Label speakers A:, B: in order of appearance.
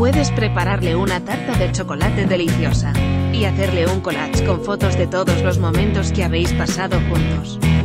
A: Puedes prepararle una tarta de chocolate deliciosa y hacerle un collage con fotos de todos los momentos que habéis pasado juntos.